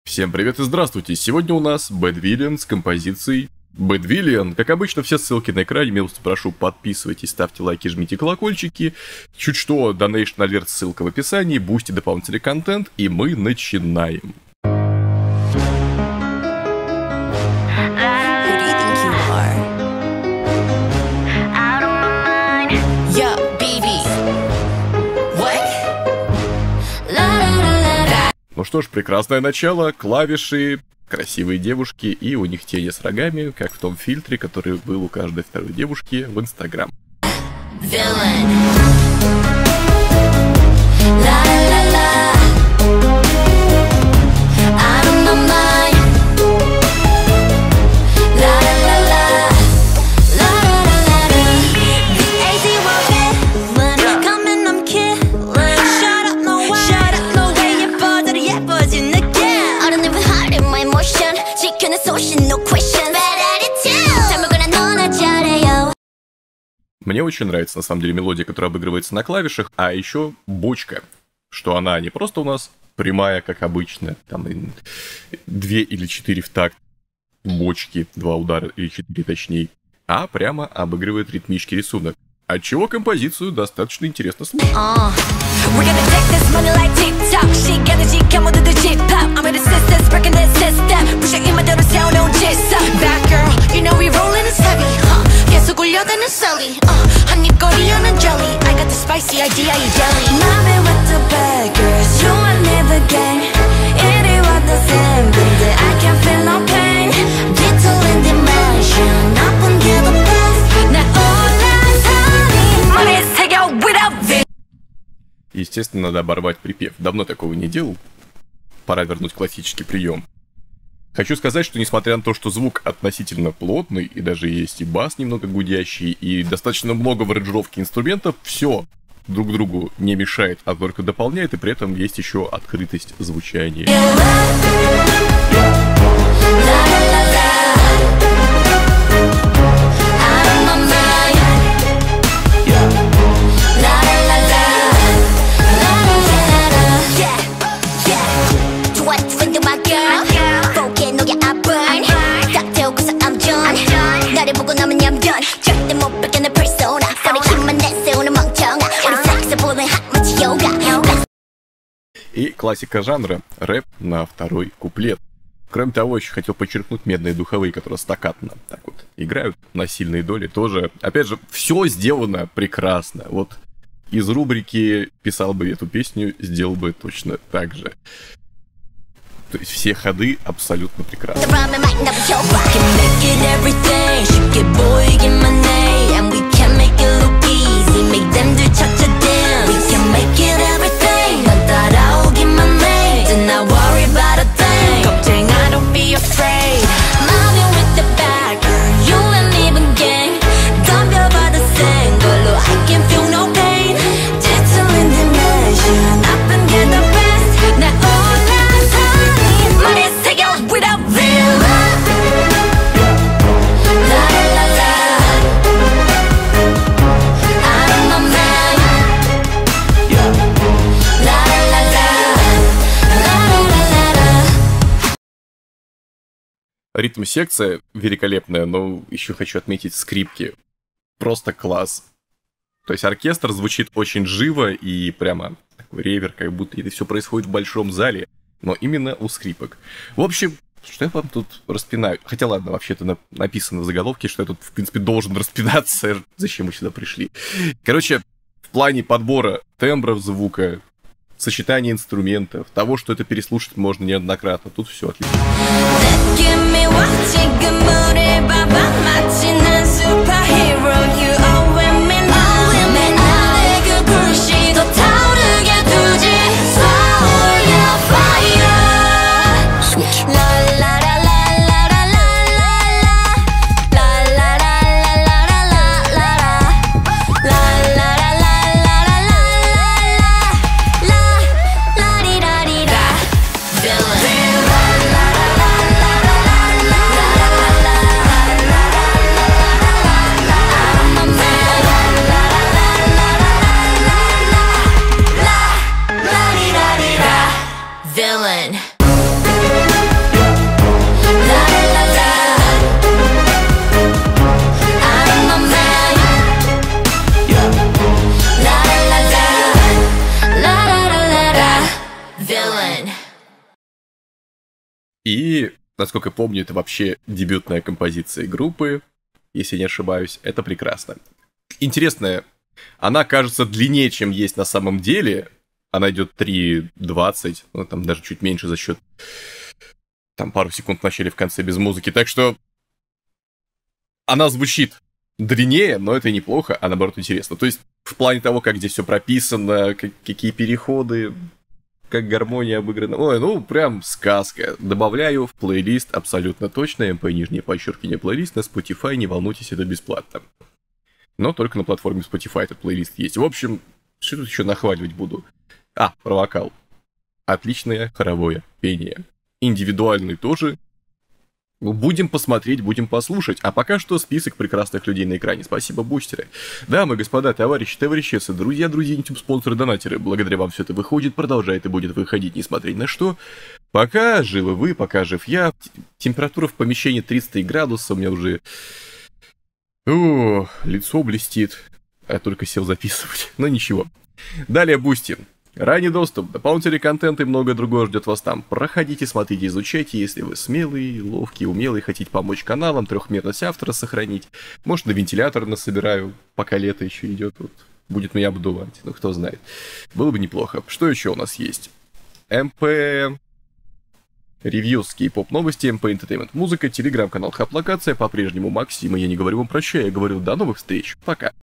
Всем привет и здравствуйте! Сегодня у нас Bad Villain с композицией Bad Villain. Как обычно, все ссылки на экране. Милости прошу, подписывайтесь, ставьте лайки, жмите колокольчики. Чуть что, Donation Alert, ссылка в описании, бусти дополнительный контент, и мы начинаем. Ну что ж, прекрасное начало, клавиши, красивые девушки, и у них тени с рогами, как в том фильтре, который был у каждой второй девушки в Инстаграм. Мне очень нравится, на самом деле, мелодия, которая обыгрывается на клавишах, а еще бочка, что она не просто у нас прямая, как обычно, там 2 или 4 в такт бочки, 2 удара или 4 точнее, а прямо обыгрывает ритмический рисунок, отчего композицию достаточно интересно слушать. Естественно, надо оборвать припев. Давно такого не делал. Пора вернуть классический прием. Хочу сказать, что несмотря на то, что звук относительно плотный, и даже есть и бас немного гудящий, и достаточно много в аранжировке инструментов, все друг другу не мешает, а только дополняет, и при этом есть еще открытость звучания. И классика жанра — рэп на второй куплет. Кроме того, еще хотел подчеркнуть медные духовые, которые стаккатно так вот играют на сильные доли тоже. Опять же, все сделано прекрасно. Вот из рубрики «Писал бы эту песню», сделал бы точно так же. То есть все ходы абсолютно прекрасны. Ритм-секция великолепная, но еще хочу отметить скрипки. Просто класс. То есть оркестр звучит очень живо и прямо такой ревер, как будто это все происходит в большом зале, но именно у скрипок. В общем, что я вам тут распинаю? Хотя ладно, вообще-то написано в заголовке, что я тут, в принципе, должен распинаться. Зачем мы сюда пришли? Короче, в плане подбора тембров звука, сочетание инструментов, того, что это переслушать можно неоднократно. Тут все отлично. И, насколько помню, это вообще дебютная композиция группы, если не ошибаюсь. Это прекрасно. Интересная. Она кажется длиннее, чем есть на самом деле. Она идет 3:20, ну там даже чуть меньше за счет там пару секунд в начале, в конце без музыки. Так что она звучит длиннее, но это неплохо, а наоборот интересно. То есть в плане того, как здесь все прописано, какие переходы, как гармония обыграна. Ой, ну прям сказка. Добавляю в плейлист абсолютно точно. MP нижнее подчеркивание плейлист на Spotify. Не волнуйтесь, это бесплатно. Но только на платформе Spotify этот плейлист есть. В общем, что тут еще нахваливать буду? Про вокал. Отличное хоровое пение. Индивидуальный тоже. Будем посмотреть, будем послушать. А пока что список прекрасных людей на экране. Спасибо, бустеры. Дамы, господа, товарищи, товарищецы, друзья, YouTube спонсоры, донатеры. Благодаря вам все это выходит, продолжает и будет выходить, несмотря ни на что. Пока живы вы, пока жив я. Температура в помещении 33 градуса. У меня уже... лицо блестит. А я только сел записывать. Но ничего. Далее Бусти. Ранний доступ, дополнительный контент и многое другое ждет вас там. Проходите, смотрите, изучайте, если вы смелый, ловкий, умелый, хотите помочь каналам, трехмерность автора сохранить. Может, на вентилятор насобираю, пока лето еще идет, вот, будет меня обдувать, ну кто знает. Было бы неплохо. Что еще у нас есть? МП... Ревьюс, кей-поп новости, МП Entertainment музыка, телеграм-канал Хап Локация, по-прежнему Максим, и я не говорю вам прощай, я говорю до новых встреч, пока.